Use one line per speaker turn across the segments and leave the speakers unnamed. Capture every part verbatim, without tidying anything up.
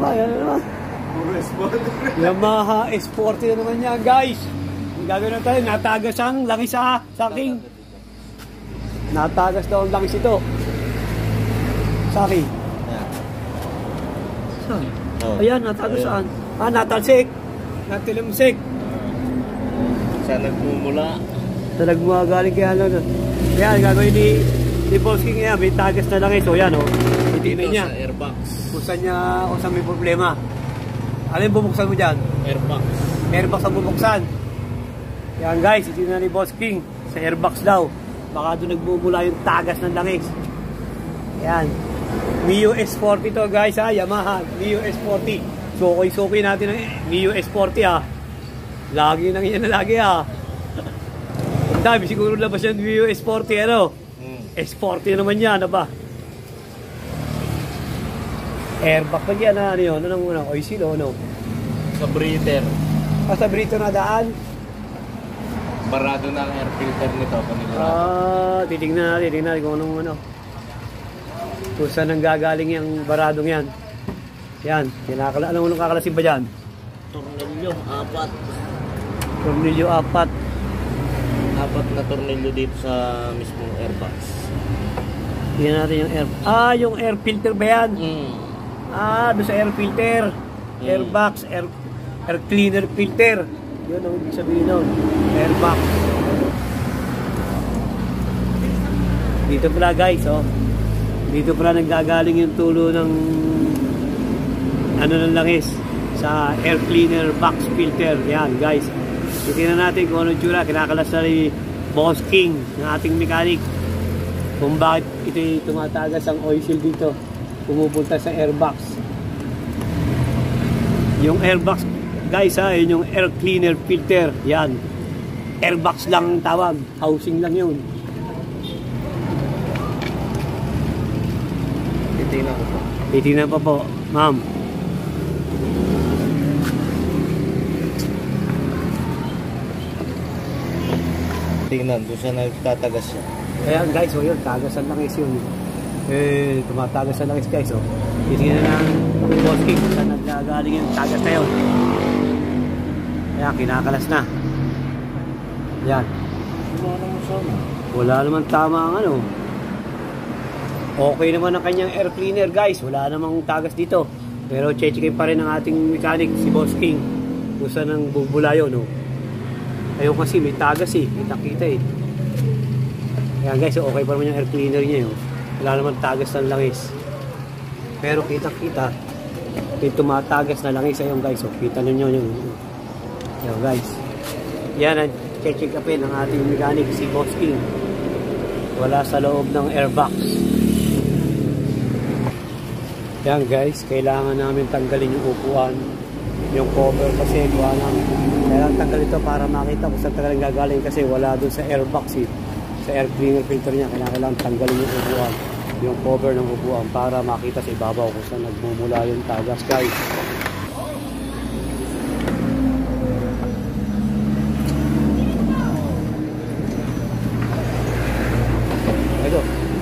naman, yan na naman. Yamaha S forty na naman yan, guys. Ang gagawin na tayo, natagas ang langis sa saking. Natagas daw ang langis ito. Saki. Saan? Oh. Ayan, natagas saan? Ah, natalsik. Natilimsik.
Saan nagmumula?
Saan nagmumula galing kaya lang. Ayan, gagawin ni, ni Boss King yan. May tagas na langis. O yan, o. Itinan niya.
Sa airbox.
Kung saan niya, kung saan may problema. Ano yung bubuksan mo dyan?
Airbox.
Airbox ang bubuksan. Yan guys, itinan ni Boss King. Sa airbox daw. Baka doon nagmumula yung tagas ng langis. Yan. Mio S forty to guys ha, Yamaha Mio S forty. Sukoy-sukoy natin ang Mio S forty ha. Lagi nang yan na lagi ha. Ang dami siguro labas yan Mio S forty ano. Hmm. S forty naman yan na ba? Airbag pa yan ano yun? Ano nang una? Oil seal o ano?
Sa breather.
Ah, sa breather na daan?
Barado na ang air filter nito.
Ah, titignan natin, titignan natin kung anong ano. Kung saan nang gagaling yung baradong yan. Yan, kinakala, anong unang kakalasin ba dyan?
Tornilyo, apat.
Tornilyo, apat.
Apat na tornilyo dito sa mismong airbox.
Tingnan natin yung air. Ah, yung air filter ba yan?
Mm.
Ah, doon sa air filter. Mm. Airbox, air, air cleaner filter. Yun ang ibig sabihin nun. Airbox. Dito pala guys, oh. Dito pala nanggagaling yung tulo ng ano ng langis sa air cleaner box filter. Yan guys. Titignan natin kung anong tsura. Kinakalas na ni Boss King ng ating mechanic. Kung bakit ito tumatagas ang oil seal dito. Pumupunta sa airbox. Yung airbox guys ha, yun yung air cleaner filter. Yan. Airbox lang ang tawag. Housing lang yun.
Titignan ko po.
Titignan pa po, ma'am.
Tingnan, doon siya nagtatagas siya.
Ayan guys, o yun, tagas ang langis yun. Eh, tumatagas ang langis guys, o. Titignan na ng Boss King kung saan naggagaling yung tagas na yun. Ayan, kinakalas na. Ayan. Wala naman tama ang ano. Okay naman ang kanyang air cleaner guys. Wala namang tagas dito. Pero check-checkin pa rin ang ating mechanic, si Boss King. Kung saan ang bubula yun, no? Ayun kasi may tagas eh. Kita-kita eh. Ayan guys, okay pa naman yung air cleaner niya yun. Wala naman tagas ng langis. Pero kita-kita. May tumatagas na langis. Ayun guys, oh. Kita nyo yun. Ayan guys. Yan ang check-checkapin ang ating mechanic, si Boss King. Wala sa loob ng airbox. Yan guys, kailangan namin tanggalin yung upuan, yung cover kasi gawa ng kailangan tanggal ito para makita kung saan talagang gagaling kasi wala doon sa airbox eh. Sa air cleaner filter niya, kailangan tanggalin yung upuan, yung cover ng upuan para makita sa ibabaw kung saan nagmumula yung tagas guys. Ito.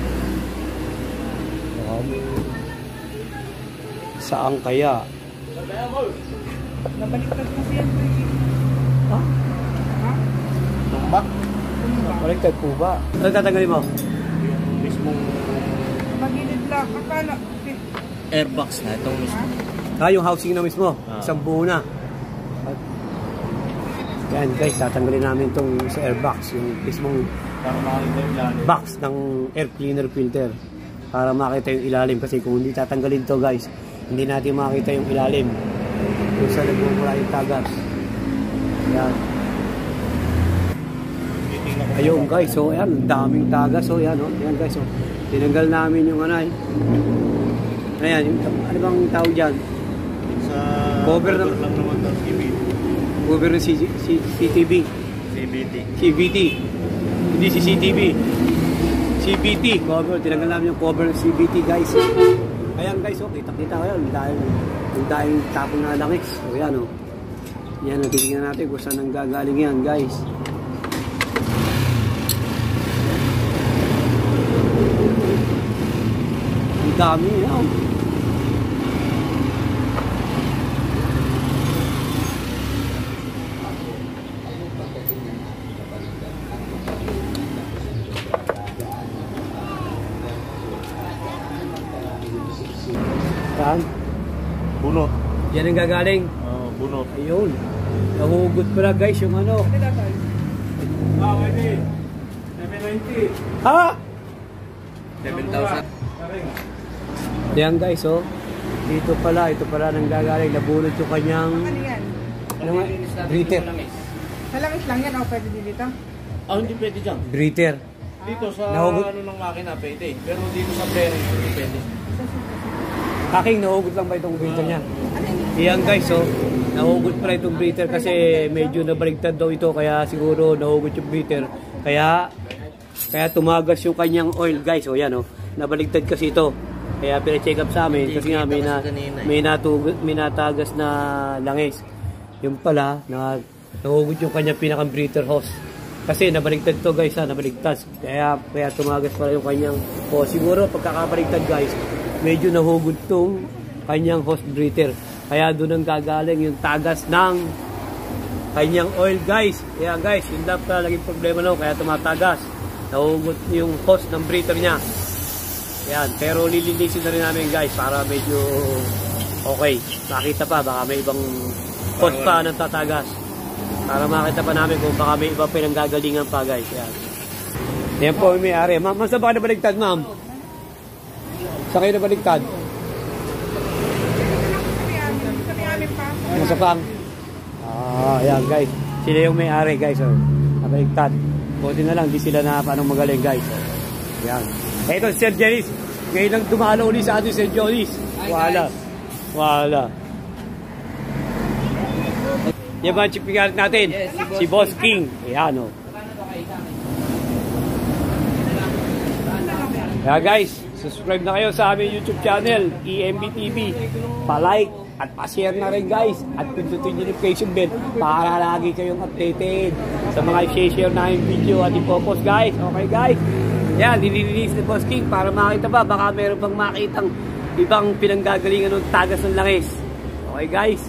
Saan kaya?
Nabaliktad kasi yan.
Ha?
Ha?
Tumbak?
Baliktad po ba? Ano tatanggalin mo?
Yung mismong
Magilid lang. Akala.
airbox na itong mismo.
Ah, yung housing na mismo.
Ah.
Isang buo na. Yan guys, tatanggalin namin itong sa airbox. Yung mismong
Para makita yung ilalim.
box ng air cleaner filter. Para makita yung ilalim. Kasi kung hindi tatanggalin to guys, hindi natin makita yung ilalim kung saan nagmumula yung tagas. Yan. Ayun guys, so yan, daming tagas. So yan, oh, yan guys, oh. Tinanggal namin yung anay. Ayan, yung, ano bang tawag dyan?
Sa
Cover ng
lang naman ng C B T.
Cover ng C T V.
C B T.
C V T. Hindi C C T V. C V T. Cover. Tinanggal namin yung cover ng C V T guys. Ayan guys, oh, kita-kita ko yan. Dahil yung dahil tapong na langis. O yan, oh. Yan, titignan natin kung saan ang gagaling yan guys. Ang dami yan. Yan ang gagaling.
Oh, bunot.
Ayun. Nahugot pala guys yung ano.
Ano daw tayo?
Ah, pwede. seven ninety.
Ha?
seven thousand.
Yan guys, oh. Dito pala, ito pala nang gagaling. Nabunot yung kanyang...
Ano yan?
Ano nga? Breather.
Malangis lang yan o pwede din dito?
Ah, hindi pwede dyan.
Breather.
Dito sa
Nahugot?
ano ng makina pwede. Pero dito sa bearing hindi pwede.
Aking nahugot lang ba itong breather niya?
Ano yun?
Yan guys, oh. Nahugot pala itong breather kasi medyo nabaligtad daw ito. Kaya siguro nahugot yung breather. Kaya, kaya tumagas yung kanyang oil guys. O yan, oh. Nabaligtad kasi ito. Kaya pina-check up sa amin kasi nga may, na, may, natugas, may natagas na langis. Yung pala, na, nahugot yung kanyang pinakang breather hose. Kasi nabaligtad to guys ha, nabaligtad. Kaya, kaya tumagas pala yung kanyang hose. Siguro pagkakabaligtad guys, medyo nahugot tong kanyang hose breather. Kaya doon ang gagaling yung tagas ng kanyang oil guys. Kaya guys, yun lang pala naging problema no, kaya tumatagas. Nahugot yung hose ng breather niya. Yan, pero lilinisin na rin namin guys para medyo okay. Makita pa, baka may ibang hose pa ng tatagas. Para makita pa namin kung baka may iba pinanggagalingan pa guys. Yan. Yan po yung may-ari. Ma'am, saan ba ka nabaligtad ma'am? Saan kayo nabaligtad?
Sabi amin pa.
Nasa pang? Ah, yan guys. Sila yung may-ari guys. Oh. Nabaligtad. Buti na lang, di sila na paano magaling guys. Oh. Yan. Eto si Sir Janice. Ngayon lang dumalo ulit sa atin si Sir Janice. Wala. Wala. Yan ba ang chipigalit natin? Yes, si, si Boss King. Ayan o. Oh. Kaya guys, subscribe na kayo sa aming YouTube channel, E M B T V. Pa-like at pa-share na rin guys. At pindutin yung notification bell para lagi kayong updated sa mga i-share namin video at i-focus guys. Okay guys? Yan, nililinis ni Boss King para makita pa. Baka meron pang makitang ibang pinanggagalingan ng tagas ng langis. Okay guys?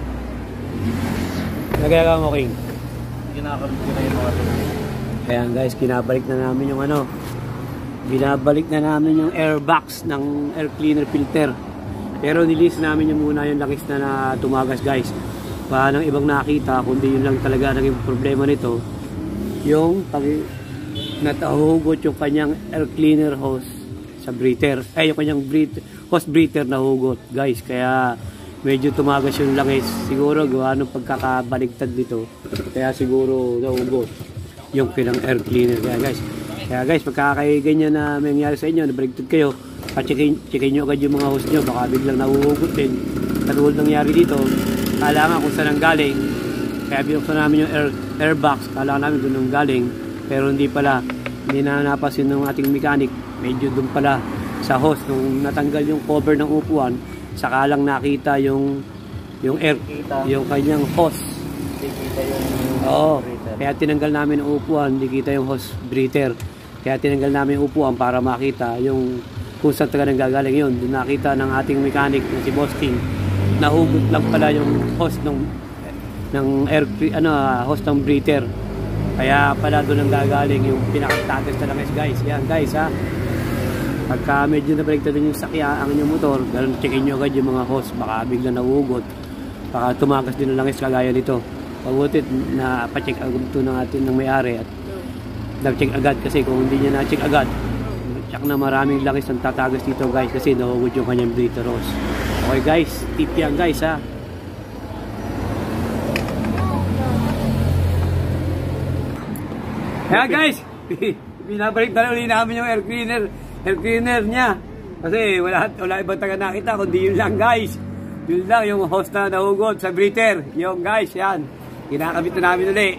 Nagagawa mo King?
Kinakalit ko na yung mga ito.
Ayan guys, kinabalik na namin yung ano. Binabalik na namin yung air box ng air cleaner filter. Pero nilinis namin yung muna yung langis na, na tumagas guys. Para nang ibang nakita, kundi yun lang talaga naging problema nito. Yung pag natahugot yung kanyang air cleaner hose sa breather. Ay, yung kanyang breather, hose breather na hugot guys. Kaya medyo tumagas yung langis. Siguro gawa nung pagkakabaligtad dito. Kaya siguro nahugot yung kinang air cleaner. Kaya guys, kaya guys, pagkakaganyan na mangyari sa inyo, nabaligtad kayo, checkin, checkin nyo agad yung mga hose nyo, baka biglang nahuhugot din. Katulad nangyari dito, kailangan kung saan ang galing. Kaya binuksan namin yung air, air box, kailangan namin doon ang galing. Pero hindi pala, hindi na napasin ng ating mechanic. Medyo doon pala sa hose. Nung natanggal yung cover ng upuan, saka lang nakita yung yung air, yung kanyang hose.
Kita yung
Oo, kaya tinanggal namin ang upuan, hindi kita yung hose breather. Kaya tinanggal namin yung upuan para makita yung kung saan taga nang gagaling yun. Doon nakita ng ating mechanic na si Boss King, nahugot lang pala yung hose ng ng air, ano, hose ng breather. Kaya pala doon ang gagaling yung pinakatagas na langis guys. Yan guys ha. Pagka medyo nabaligtad din yung sakya ang inyong motor, ganun checkin nyo agad yung mga hose. Baka biglang nahugot. Baka tumagas din ang langis kagaya nito. Pagutit na pa-check agad ito ng atin ng may-ari at nag-check agad kasi kung hindi niya na-check agad, check na maraming langis ang tatagas dito guys kasi nahugot yung kanyang breather hose. Okay guys, tip yan guys ha. Kaya guys, binabalik na ulit namin yung air cleaner, air cleaner niya. Kasi wala, wala ibang taga nakita, kundi yun lang guys. Yun lang yung hose na nahugot sa breather. Yung guys, yan. Kinakabit na namin ulit.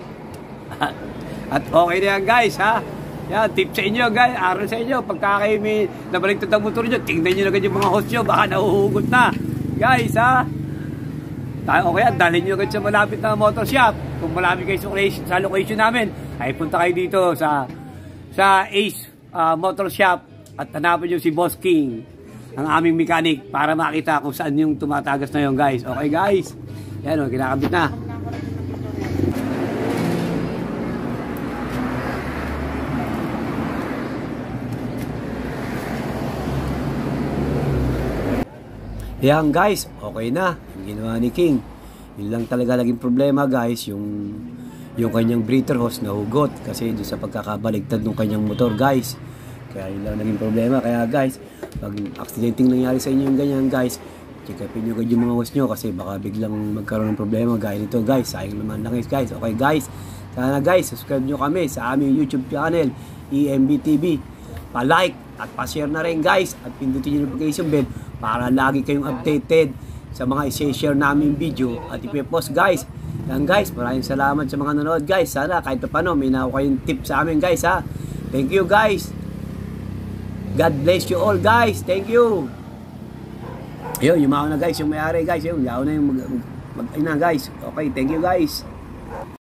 At okay na yan guys ha. Yan, tip sa inyo guys, aral sa inyo. Pagka kayo may nabaligtad ang motor nyo, tingnan nyo agad yung mga hose nyo, baka nahuhugot na. Guys ha. Tayo okay, dalhin nyo agad sa malapit na motor shop. Kung malapit kayo sa location namin, ay punta kayo dito sa sa Ace uh, Motor Shop at hanapin nyo si Boss King, ang aming mechanic, para makita kung saan yung tumatagas na yun guys. Okay guys, yan o, kinakabit na. Yan guys, okay na. ginawa ni King. Yun lang talaga naging problema guys, yung yung kanyang breather hose na hugot kasi doon sa pagkakabaligtad ng kanyang motor guys. Kaya yun lang naging problema. Kaya guys, pag aksidenteng nangyari sa inyo yung ganyan guys, check upin nyo agad yung mga hose nyo kasi baka biglang magkaroon ng problema gaya nito guys. Sayang naman lang guys. Okay guys, sana guys, subscribe nyo kami sa aming YouTube channel, E M B T V. Pa-like at pa-share na rin guys at pindutin nyo yung notification bell para lagi kayong updated sa mga i-share namin video at ipipost guys. Yan guys, maraming salamat sa mga nanonood guys. Sana kahit pa paano may nakuha kayong tip sa amin guys ha. Thank you guys. God bless you all guys. Thank you. Ayun, yumaw na guys yung may-ari guys. Ayun, yaw na yung mag, mag, mag, na guys. Okay, thank you guys.